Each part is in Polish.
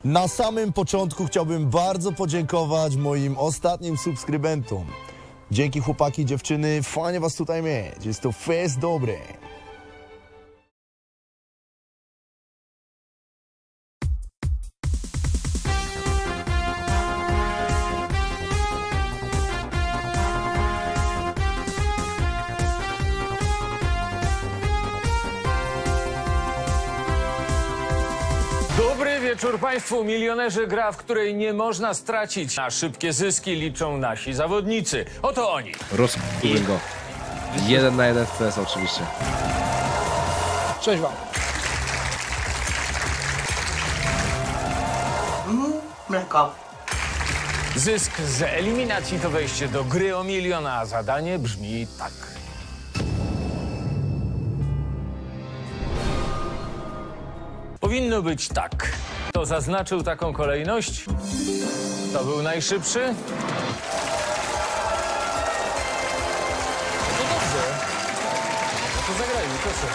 Na samym początku chciałbym bardzo podziękować moim ostatnim subskrybentom. Dzięki chłopaki i dziewczyny, fajnie was tutaj mieć. Jest to fest dobre. Dobry wieczór Państwu. Milionerzy, gra, w której nie można stracić. Na szybkie zyski liczą nasi zawodnicy. Oto oni. Rozkupiłem go. 1 na 1 w CS oczywiście. Cześć wam. Mleko. Zysk z eliminacji to wejście do gry o milion, a zadanie brzmi tak. Powinno być tak. Kto zaznaczył taką kolejność? To był najszybszy? No dobrze. No to zagrajmy, proszę.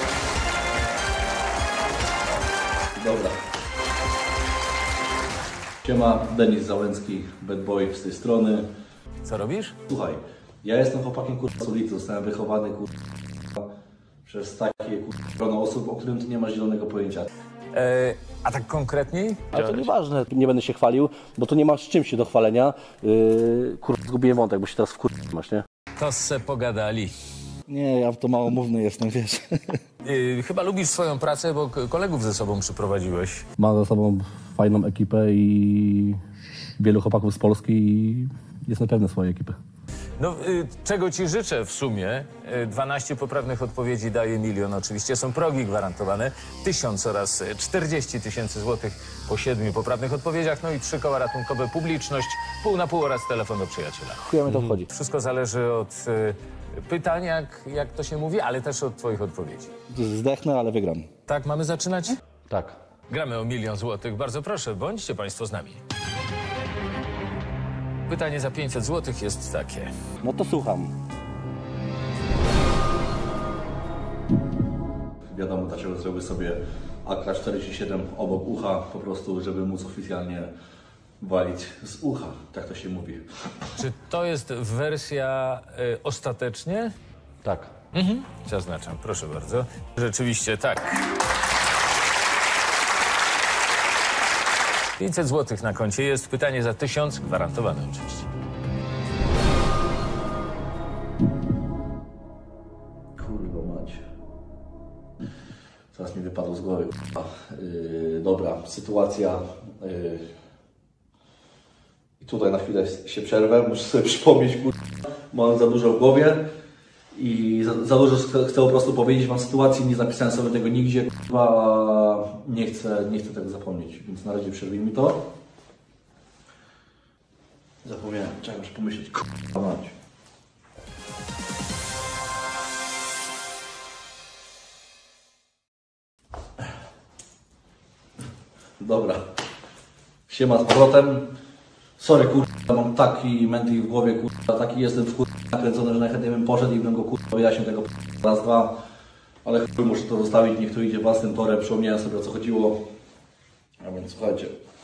Dobra. Siema, Denis Załęcki, bad boy z tej strony. Co robisz? Słuchaj, ja jestem chłopakiem z ulicy, zostałem wychowany przez takie grono osób, o którym ty nie masz zielonego pojęcia. A tak konkretniej? Ale to nieważne, nie będę się chwalił, bo tu nie masz czym się do chwalenia. Zgubiłem wątek, bo się teraz masz, nie? To se pogadali. Nie, ja to małomówny jestem, wiesz. Chyba lubisz swoją pracę, bo kolegów ze sobą przyprowadziłeś. Mam ze sobą fajną ekipę i wielu chłopaków z Polski i jestem pewny swojej ekipy. No, czego ci życzę w sumie? 12 poprawnych odpowiedzi daje milion. Oczywiście są progi gwarantowane. 1000 oraz 40 000 złotych po 7 poprawnych odpowiedziach. No i 3 koła ratunkowe, publiczność, pół na pół oraz telefon do przyjaciela. Chujemy to wchodzi. Wszystko zależy od pytań, jak to się mówi, ale też od twoich odpowiedzi. Zdechnę, ale wygram. Tak, mamy zaczynać? Tak. Gramy o 1 000 000 złotych. Bardzo proszę, bądźcie państwo z nami. Pytanie za 500 złotych jest takie. No to słucham. Wiadomo, dlaczego zrobię sobie AK-47 obok ucha, po prostu, żeby móc oficjalnie walić z ucha, tak to się mówi. Czy to jest wersja ostatecznie? Tak. Zaznaczam, proszę bardzo. Rzeczywiście tak. 500 złotych na koncie jest. Pytanie za 1000, gwarantowane oczywiście. Kurwa mać. Zaraz mi wypadło z głowy. Dobra, sytuacja. I tutaj na chwilę się przerwę. Muszę sobie przypomnieć, mam za dużo w głowie. I za dużo chcę po prostu powiedzieć wam sytuacji. Nie zapisałem sobie tego nigdzie. Nie chcę tego zapomnieć. Więc na razie przerwij mi to. Zapomniałem. Czekaj, muszę pomyśleć. Kurwa mać. Dobra. Siema z powrotem. Sorry, kurwa, mam taki mętlik w głowie, kurwa, taki jestem nakręcony, że najchętniej bym poszedł i bym go, kurwa, wyjaśnił tego raz, dwa. Ale chuj, muszę to zostawić, niech to idzie własnym torem, przypomniałem sobie, o co chodziło. A więc słuchajcie.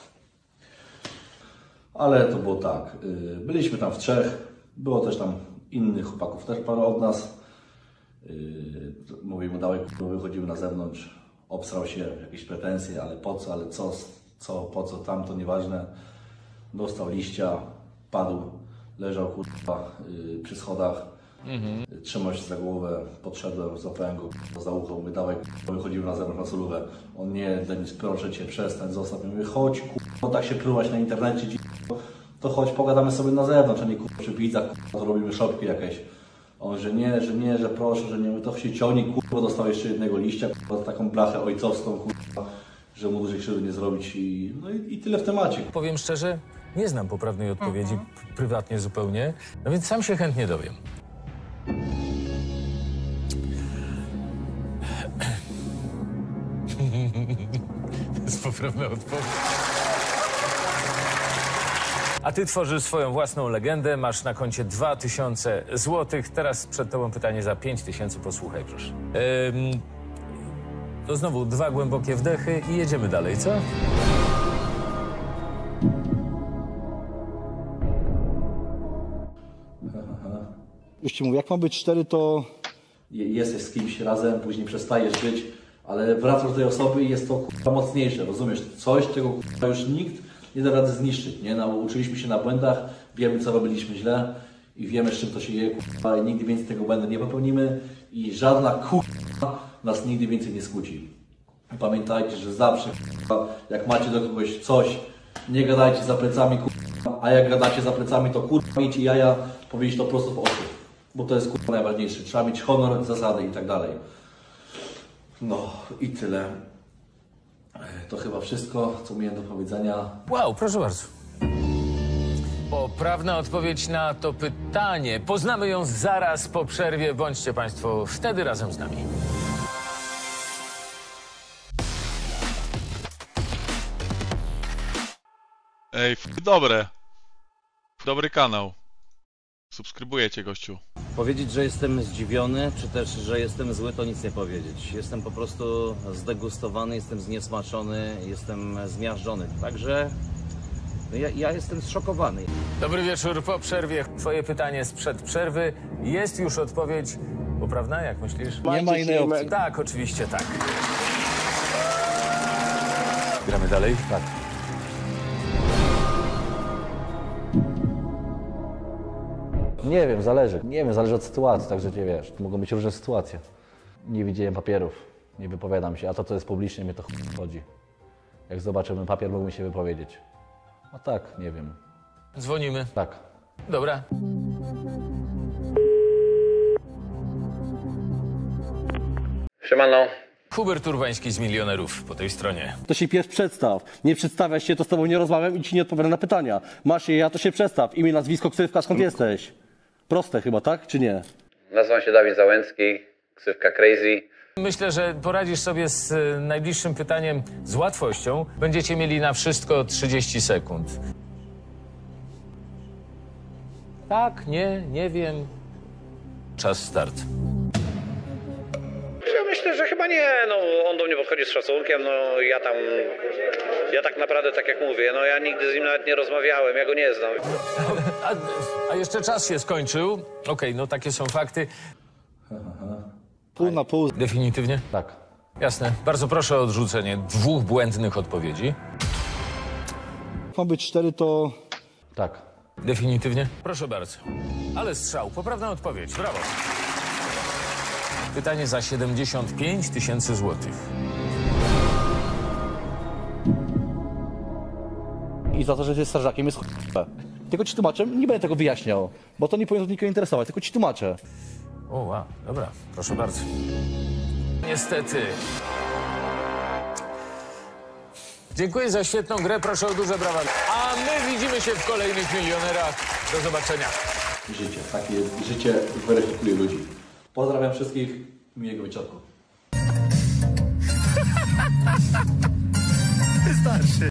Ale to było tak. Byliśmy tam w trzech. Było też tam innych chłopaków, też parę od nas. Mówimy, dawaj, kurwa, wychodzimy na zewnątrz. Obsrał się, jakieś pretensje, ale po co, ale co, po co, tam, to nieważne. Dostał liścia, padł, leżał kurwa przy schodach, trzymał się za głowę, podszedłem, złapałem go za ucho, mówię, dawaj, wychodzimy na zewnątrz na solówę. On nie, Denis, proszę cię, przestań, zostaw. Mówię, chodź, kurwa, tak się pruwać na internecie, to chodź, pogadamy sobie na zewnątrz, a nie kurwa przy pizzach, kurwa, zrobimy szopki jakieś. On, że nie, że proszę, że nie, mówię, to się ciągnie, kurwa, dostał jeszcze jednego liścia, kurwa, taką blachę ojcowską, kurwa, że mu dużej krzywdy nie zrobić i tyle w temacie. Powiem szczerze, nie znam poprawnej odpowiedzi, prywatnie zupełnie, no więc sam się chętnie dowiem. To jest poprawna odpowiedź. A ty tworzysz swoją własną legendę, masz na koncie 2000 złotych. Teraz przed tobą pytanie za 5000, posłuchaj proszę. To znowu 2 głębokie wdechy i jedziemy dalej, co? Już ci mówię, jak ma być 4, to... Jesteś z kimś razem, później przestajesz żyć, ale wracasz do tej osoby i jest to kurwa mocniejsze, rozumiesz? Coś, czego kurwa już nikt nie da rady zniszczyć, nie? Uczyliśmy się na błędach, wiemy co robiliśmy źle i wiemy z czym to się je, kurwa, i nigdy więcej tego błędu nie popełnimy i żadna kurwa nas nigdy więcej nie skłóci. I pamiętajcie, że zawsze kurwa, jak macie do kogoś coś, nie gadajcie za plecami, kurwa, a jak gadacie za plecami, to kurwa miejcie jaja powiedzieć to prosto w oczy. Bo to jest kurwa najważniejsze. Trzeba mieć honor, zasady i tak dalej. No i tyle. To chyba wszystko, co miałem do powiedzenia. Wow, proszę bardzo. Poprawna odpowiedź na to pytanie. Poznamy ją zaraz po przerwie. Bądźcie Państwo wtedy razem z nami. Ej, dobre. Dobry kanał. Subskrybuję cię, gościu. Powiedzieć, że jestem zdziwiony, czy też, że jestem zły, to nic nie powiedzieć. Jestem po prostu zdegustowany, jestem zniesmaczony, jestem zmiażdżony. Także ja jestem zszokowany. Dobry wieczór po przerwie. Twoje pytanie sprzed przerwy. Jest już odpowiedź poprawna, jak myślisz? Nie ma innej opcji. Tak, oczywiście tak. Gramy dalej? Tak. Nie wiem, zależy. Nie wiem, zależy od sytuacji, także nie wiesz, mogą być różne sytuacje. Nie widziałem papierów, nie wypowiadam się, a to, co jest publicznie, mnie to chodzi. Jak zobaczyłbym papier, mógłbym się wypowiedzieć. A tak, nie wiem. Dzwonimy. Tak. Dobra. Siemano. Hubert Urbański z Milionerów po tej stronie. To się pierw przedstaw. Nie przedstawiasz się, to z tobą nie rozmawiam i ci nie odpowiadam na pytania. Masz je, ja to się przedstaw. Imię, nazwisko, ksywka, skąd jesteś? Proste chyba, tak? Czy nie? Nazywam się Dawid Załęcki, ksywka Crazy. Myślę, że poradzisz sobie z najbliższym pytaniem z łatwością. Będziecie mieli na wszystko 30 sekund. Tak, nie wiem. Czas start. Ja myślę, że chyba nie, no on do mnie podchodzi z szacunkiem, no ja tak naprawdę, tak jak mówię, no ja nigdy z nim nawet nie rozmawiałem, ja go nie znam. A jeszcze czas się skończył. Okej, no takie są fakty. Pół na pół. Definitywnie? Tak. Jasne. Bardzo proszę o odrzucenie 2 błędnych odpowiedzi. Ma być 4, to... Tak. Definitywnie? Proszę bardzo. Ale strzał. Poprawna odpowiedź. Brawo. Pytanie za 75 000 złotych. I za to, że jesteś strażakiem, jest ch**e. Tylko ci tłumaczę, nie będę tego wyjaśniał, bo to nie powinno nikogo interesować, tylko ci tłumaczę. O, wow. Dobra. Proszę bardzo. Niestety. Dziękuję za świetną grę. Proszę o duże brawa. A my widzimy się w kolejnych Milionerach. Do zobaczenia. Życie, takie życie weryfikuje ludzi. Pozdrawiam wszystkich, miłego wieczorku.